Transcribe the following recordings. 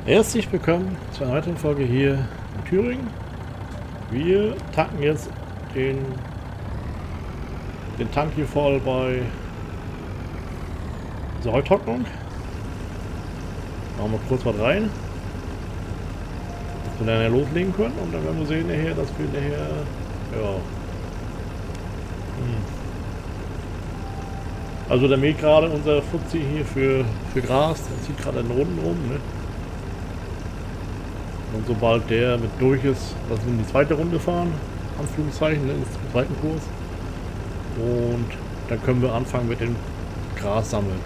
Herzlich willkommen zu einer weiteren Folge hier in Thüringen. Wir tanken jetzt den Tank hier voll bei dieser Heutrocknung. Machen wir kurz was rein, dass wir dann loslegen können, und dann werden wir sehen nachher, dass wir nachher, ja. Also der mäht gerade unser Fuzzi hier für Gras, der zieht gerade den Noten rum, ne? Und sobald der mit durch ist, lassen wir in die zweite Runde fahren, Anführungszeichen, ins zweiten Kurs. Und dann können wir anfangen mit dem Gras sammeln.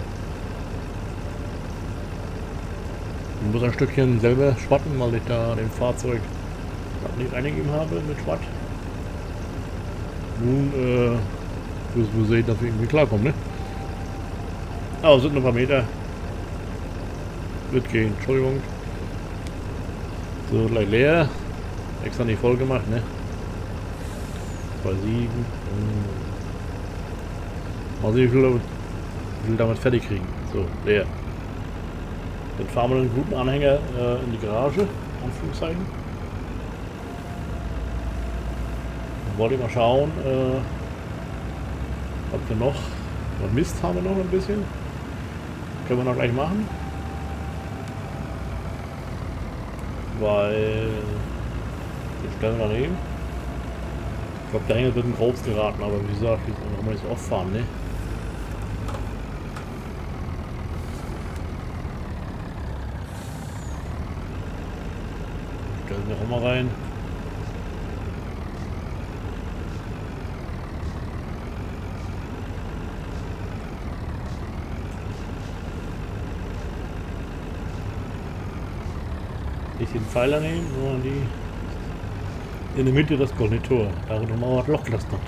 Ich muss ein Stückchen selber schwatten, weil ich da dem Fahrzeug nicht eingegeben habe mit Schwatt. Nun müssen wir sehen, dass wir irgendwie klarkommen, ne? Aber es sind noch ein paar Meter. Wird gehen, Entschuldigung. So, gleich leer. Extra nicht voll gemacht, ne? Bei 7. Mal sehen, wie viel wir damit fertig kriegen. So, leer. Dann fahren wir einen guten Anhänger in die Garage, Anführungszeichen. Dann wollte ich mal schauen, ob wir noch Mist haben wir noch ein bisschen. Können wir noch gleich machen. Weil die stellen wir daneben. Ich glaube, der Hänger wird ein Grobs geraten, aber wie gesagt, wir können auch nicht so oft fahren, ne? Stellen wir auch mal rein. Nicht den Pfeiler nehmen, sondern die in der Mitte das goldene Tor. Darin haben wir auch ein Loch gelassen hat.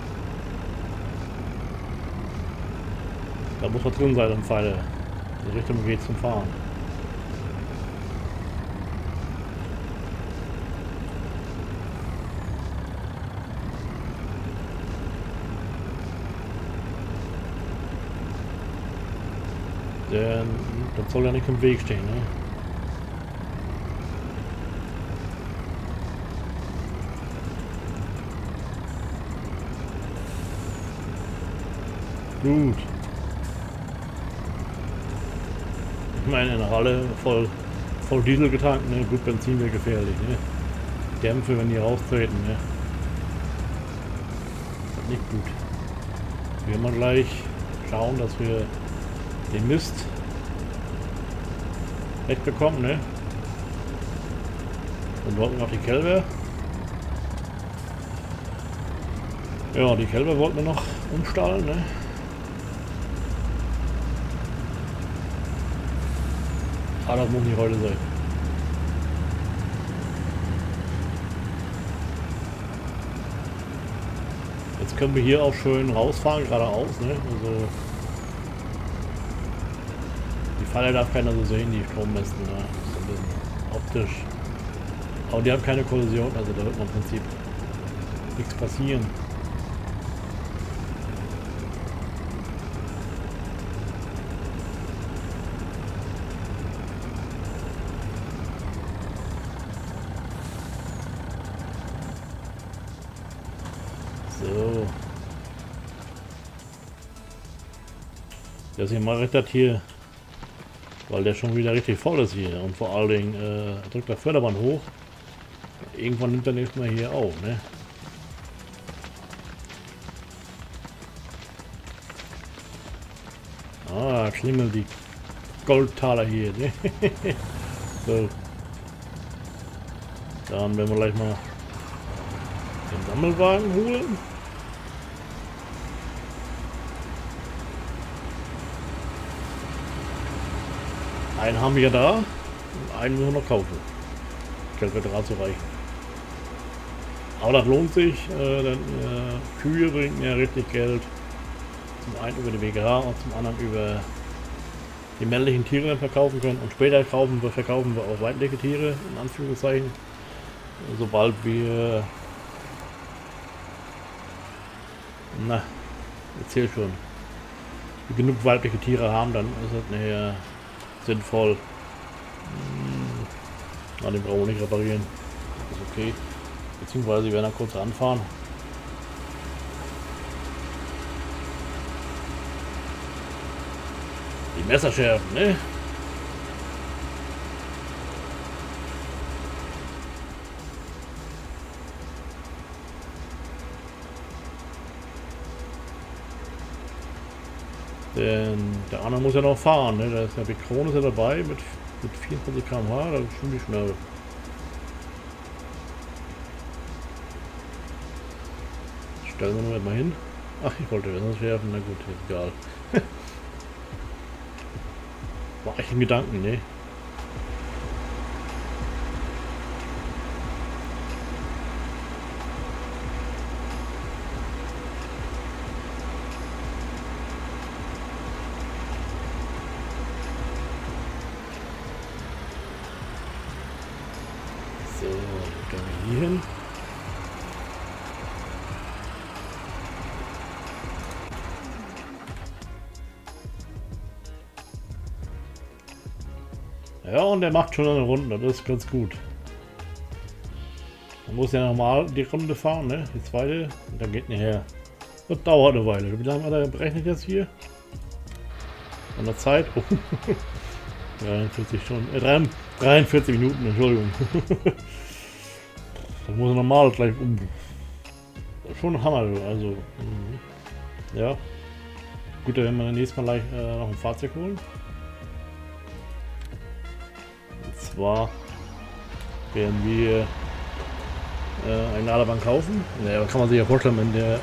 Da muss was drin sein am Pfeiler. In die Richtung geht zum Fahren. Denn das soll ja nicht im Weg stehen, ne? Gut. Ich meine, eine Halle voll Diesel getankt, ne? Gut, Benzin wäre gefährlich, ne? Dämpfe, wenn die raustreten, ne? Nicht gut. Wir werden gleich schauen, dass wir den Mist wegbekommen, ne? Dann wollten wir noch die Kälber. Ja, die Kälber wollten wir noch umstallen, ne? Aber das muss nicht heute sein. Jetzt können wir hier auch schön rausfahren, geradeaus, ne? Also die Falle darf keiner so sehen, die Strommästen, ne? Das ist ein bisschen optisch. Aber die haben keine Kollision, also da wird im Prinzip nichts passieren. So. Deswegen mache ich das hier, weil der schon wieder richtig voll ist hier, und vor allen Dingen drückt der Förderband hoch. Irgendwann nimmt er nicht mehr hier auf, ne? Ah, klingeln die Goldtaler hier, ne? So. Dann werden wir gleich mal den Sammelwagen holen. Einen haben wir da und einen müssen wir noch kaufen. Geld wird gerade so reichen. Aber das lohnt sich, denn Kühe bringen ja richtig Geld. Zum einen über die BGH und zum anderen über die männlichen Tiere, die wir verkaufen können. Und später verkaufen wir auch weibliche Tiere, in Anführungszeichen. Sobald wir... Na, erzähl schon. genug weibliche Tiere haben, dann ist es nachher sinnvoll, Na, den brauchen wir nicht reparieren. Ist okay. Beziehungsweise wir werden da kurz ranfahren. Die Messerschärfen, ne? Denn der andere muss ja noch fahren, ne? Da ist der Bekron ist ja dabei mit 24 km/h, das ist ziemlich schnell. Stellen wir nur mal hin. Ach, ich wollte das schärfen, na gut, ist egal. War echt ein Gedanken, ne? So, dann hier hin. Ja, und der macht schon eine Runde, das ist ganz gut. Man muss ja nochmal die Runde fahren, ne? Die zweite, und dann geht nicht her. Das dauert eine Weile. Wie lange hat er berechnet jetzt hier? An der Zeit? Oh. 43 Stunden. 43 Minuten, Entschuldigung. Das muss er normal gleich um. Das ist schon ein Hammer, also. Ja. Gut, dann werden wir nächstes Mal gleich noch ein Fahrzeug holen. Und zwar werden wir eine Ladebank kaufen. Ja, kann man sich ja vorstellen, wenn der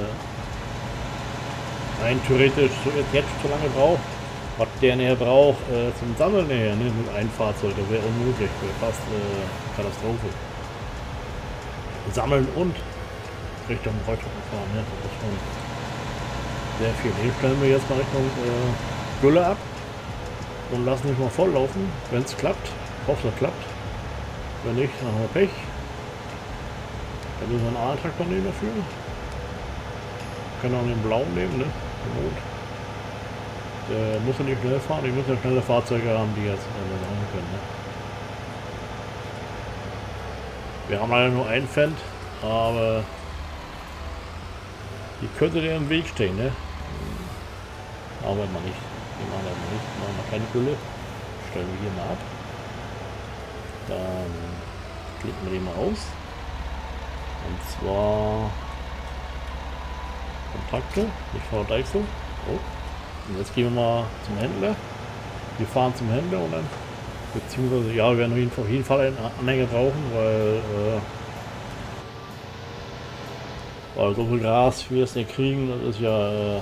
rein theoretisch jetzt so lange braucht, was der näher braucht zum Sammeln näher, ne, mit einem Fahrzeug, das wäre unmöglich, wäre fast Katastrophe. Sammeln und Richtung Rolltreppen fahren, ne, das ist schon sehr viel. Hier stellen wir jetzt mal Richtung Gülle ab und lassen nicht mal voll laufen, wenn es klappt. Ich hoffe, es klappt. Wenn nicht, dann haben wir Pech. Dann müssen wir einen anderen Traktor nehmen dafür. Können auch den blauen nehmen, ne? Der muss ja nicht schnell fahren, die müssen ja schnelle Fahrzeuge haben, die jetzt machen können. Ne? Wir haben leider nur einen Fendt, aber die könnte dir im Weg stehen, ne? Machen wir mal nicht. Die machen wir mal nicht. Machen wir keine Gülle. Stellen wir hier mal ab. Dann klicken wir den mal aus. Und zwar Kontakte, nicht Frau Deichsel. Oh. Und jetzt gehen wir mal zum Händler. Wir fahren zum Händler und dann, beziehungsweise, ja, wir werden auf jeden Fall einen Anhänger brauchen, weil so viel Gras wir es nicht kriegen, das ist ja.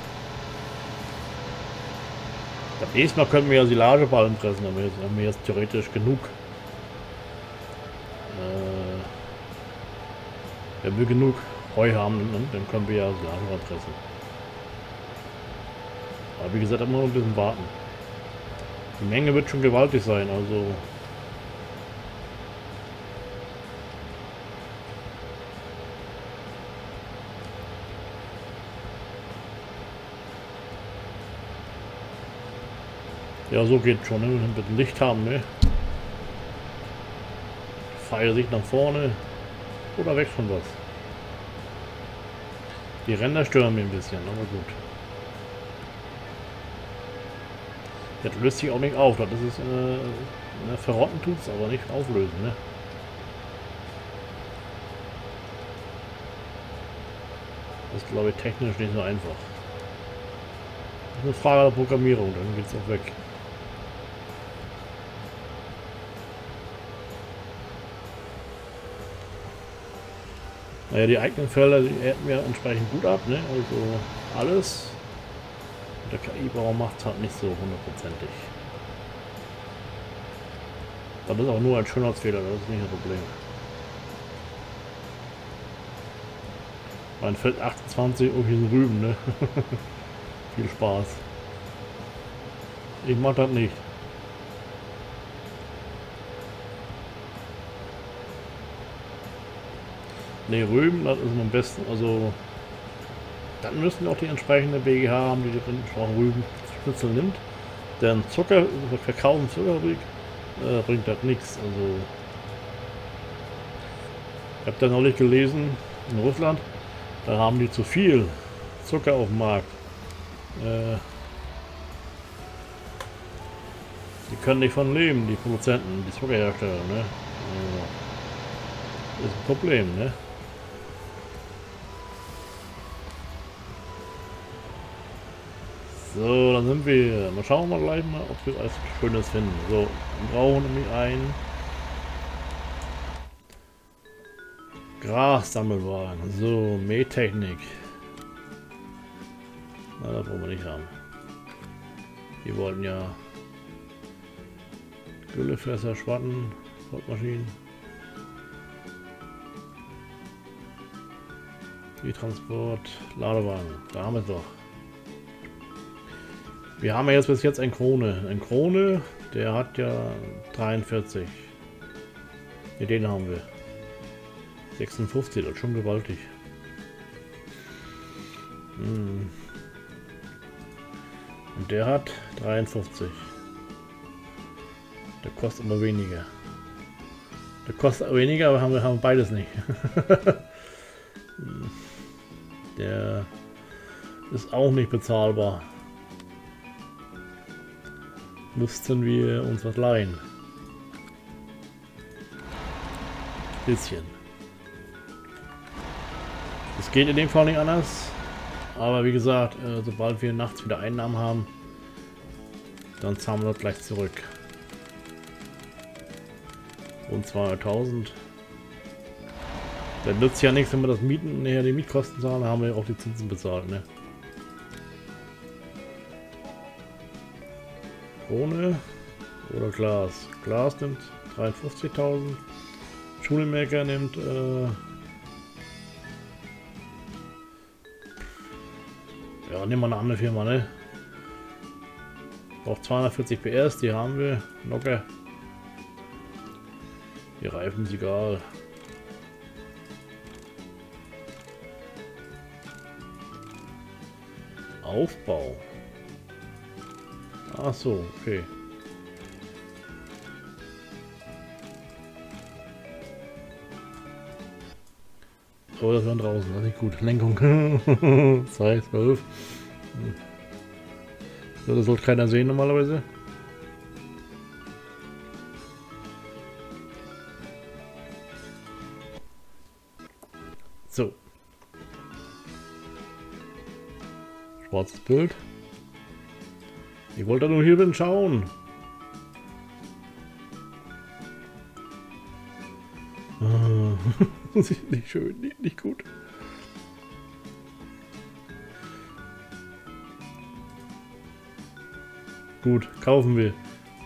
Das nächste Mal können wir ja Silageballen pressen, dann haben wir jetzt theoretisch genug. Wenn wir genug Heu haben, dann können wir ja Silageballen pressen. Aber wie gesagt, immer noch ein bisschen warten. Die Menge wird schon gewaltig sein, also. Ja, so geht schon, ne? Ein bisschen Licht haben, ne? Pfeile sich nach vorne oder weg von was. Die Ränder stören mir ein bisschen, aber gut. Das löst sich auch nicht auf, das ist verrotten tut es, aber nicht auflösen, ne? Das ist, glaube ich, technisch nicht so einfach. Das ist eine Frage der Programmierung, dann geht es auch weg. Naja, die eigenen Felder, die ernten wir entsprechend gut ab, ne? Also alles. Der KI-Bauer macht es halt nicht so hundertprozentig. Das ist auch nur ein Schönheitsfehler, das ist nicht ein Problem. Mein Feld 28, oh hier sind Rüben, ne? Viel Spaß. Ich mach das nicht. Ne, Rüben, das ist am besten, also dann müssen auch die entsprechende BGH haben, die den Rübenschnitzel nimmt. Denn Zucker, wir verkaufen Zuckerfabrik, bringt das nichts. Also ich habe da neulich gelesen, in Russland, da haben die zu viel Zucker auf dem Markt. Die können nicht von leben, die Produzenten, die Zuckerhersteller, ne? Ist ein Problem, ne? So, dann sind wir. Mal schauen wir gleich mal, ob wir alles Schönes finden. So, wir brauchen nämlich ein Grassammelwagen. So, Mähtechnik. Na, das wollen wir nicht haben. Wir wollten ja Güllefässer, Schwatten, Hauptmaschinen. Die Transport, Ladewagen. Da haben wir es doch. Wir haben ja jetzt bis jetzt ein Krone. Ein Krone, der hat ja 43. Ne, den haben wir. 56, das ist schon gewaltig. Und der hat 53. Der kostet immer weniger. Der kostet weniger, aber haben beides nicht. Der ist auch nicht bezahlbar. Müssten wir uns was leihen. Bisschen. Es geht in dem Fall nicht anders. Aber wie gesagt, sobald wir nachts wieder Einnahmen haben, dann zahlen wir das gleich zurück. Rund 200.000. Dann nützt ja nichts, wenn wir das Mieten, nachher die Mietkosten zahlen, dann haben wir auch die Zinsen bezahlt, ne? Ohne oder Glas. Glas nimmt 53.000. Schulenmaker nimmt ja, nehmen wir eine andere Firma, ne? Braucht 240 PS, die haben wir locker. Die Reifen ist egal. Aufbau. Ach so, okay. Oh, das war draußen, das ist nicht gut. Lenkung. 2, 12. So, das sollte keiner sehen normalerweise. So. Schwarzes Bild. Ich wollte nur hier bin schauen. Nicht schön, nicht gut. Gut, kaufen wir.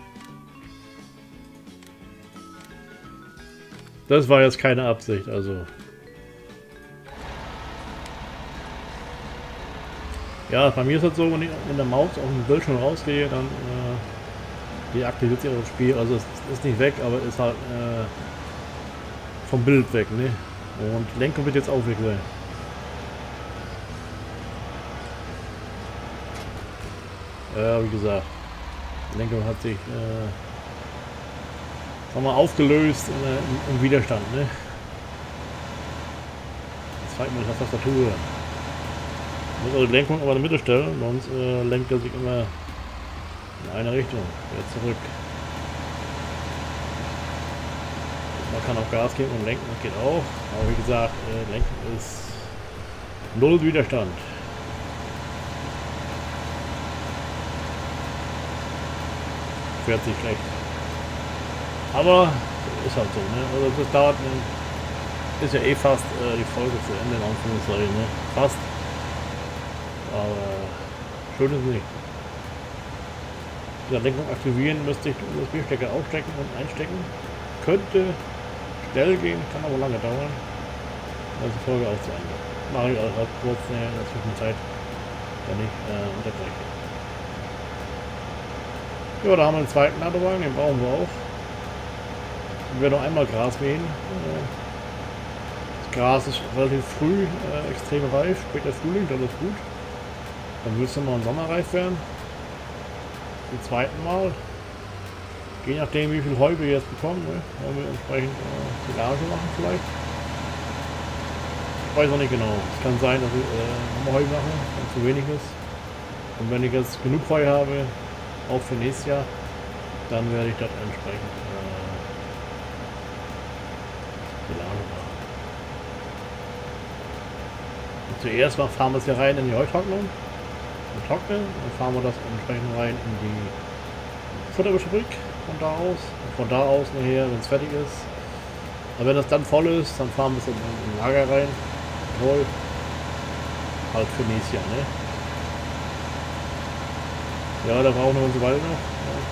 Das war jetzt keine Absicht, also. Ja, bei mir ist das so, wenn ich in der Maus auf dem Bildschirm rausgehe, dann deaktiviert sich das Spiel. Also es ist nicht weg, aber ist halt vom Bild weg, ne? Und Lenkung wird jetzt auch weg sein. Ja, wie gesagt, Lenkung hat sich sagen wir, aufgelöst im Widerstand, ne? Jetzt zeigt mir das Tastatur. Ich muss also die Lenkung aber in der Mitte stellen, sonst lenkt er sich immer in eine Richtung. Wieder zurück. Man kann auch Gas geben und lenken, das geht auch. Aber wie gesagt, lenken ist null Widerstand. Fährt sich schlecht. Aber ist halt so, ne? Also das dauert, ist ja eh fast die Folge zu Ende, in Anführungszeichen, ne? Fast. Aber schön ist nicht. Die Lenkung aktivieren müsste ich den USB-Stecker aufstecken und einstecken. Könnte schnell gehen, kann aber lange dauern. Also die Folge auch zu Ende. Mache ich auch kurz in der Zwischenzeit, wenn ich unterbreche. Ja, da haben wir den zweiten Ladewagen, den brauchen wir auch. Wir werden noch einmal Gras mähen. Das Gras ist relativ früh extrem reif, später Frühling, das ist gut. Dann müsste noch im Sommer reif werden. Zum zweiten Mal. Je nachdem wie viel Heu wir jetzt bekommen, ne? Wollen wir entsprechend Silage machen vielleicht. Ich weiß noch nicht genau. Es kann sein, dass ich nochmal Heu mache, wenn zu wenig ist. Und wenn ich jetzt genug Heu habe, auch für nächstes Jahr, dann werde ich das entsprechend Silage machen. Und zuerst fahren wir es hier rein in die Heutrocknung. Und trocknen, dann fahren wir das entsprechend rein in die Futterfabrik von da aus. Und von da aus nachher, wenn es fertig ist. Aber wenn das dann voll ist, dann fahren wir es in Lager rein. Toll. Halt für nächstes Jahr, ne? Ja, da brauchen wir uns Weile noch.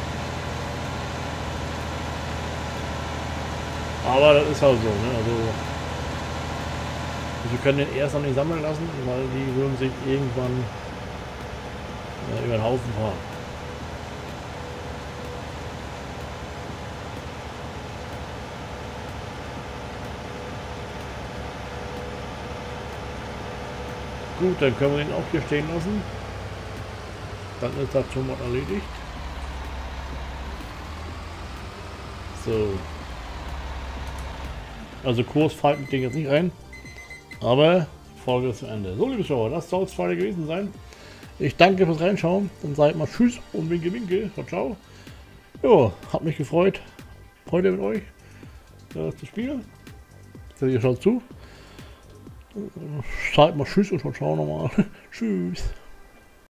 Ja. Aber das ist halt so, ne? Also wir können den erst noch nicht sammeln lassen, weil die würden sich irgendwann über den Haufen fahren. Gut, dann können wir den auch hier stehen lassen. Dann ist das schon mal erledigt. So. Also Kurs fällt mit Ding jetzt nicht ein. Aber Folge ist zu Ende. So, liebe Zuschauer, das soll es heute gewesen sein. Ich danke fürs Reinschauen. Dann seid mal tschüss und winke, winke. Ciao, ciao. Ja, hat mich gefreut, heute mit euch zu spielen. Ihr schaut zu. Seid mal tschüss und ciao, ciao nochmal. Tschüss.